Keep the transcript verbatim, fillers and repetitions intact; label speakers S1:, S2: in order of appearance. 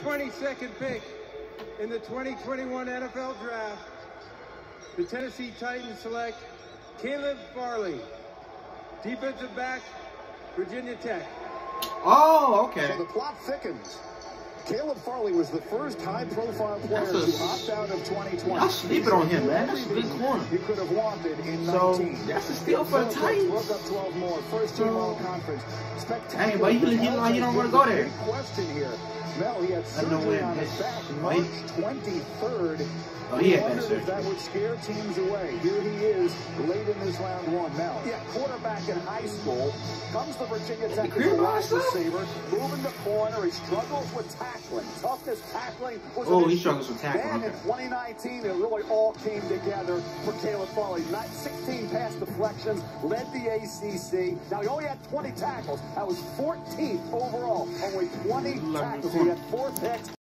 S1: twenty-second pick in the twenty twenty-one N F L Draft, the Tennessee Titans select Caleb Farley, defensive back, Virginia Tech.
S2: Oh, okay.
S3: So the plot thickens. Caleb Farley was the first high-profile player to opt out of twenty twenty.
S2: Y'all sleeping on him, man. That's a big corner.
S3: You could have wanted in
S2: so,
S3: nineteen.
S2: That's a steal for the Titans.
S3: Broke up twelve more. First team all conference.
S2: Hey, but you, you, know, you don't want to go there.
S3: Question here. Mel, he had surgery on his back March twenty-third.
S2: Oh, he had
S3: that surgery. That would scare teams away. Here he is, late in this round one. Mel, yeah, quarterback in high school, comes to Virginia Tech as a wide receiver, moving the corner. He struggles with tackling. Toughest tackling was
S2: oh, he struggles with tackling.
S3: Then in twenty nineteen, it really all came together for Caleb Farley. sixteen pass deflections, led the A C C. Now, he only had twenty tackles. That was fourteenth overall. Only twenty tackles. He had four picks.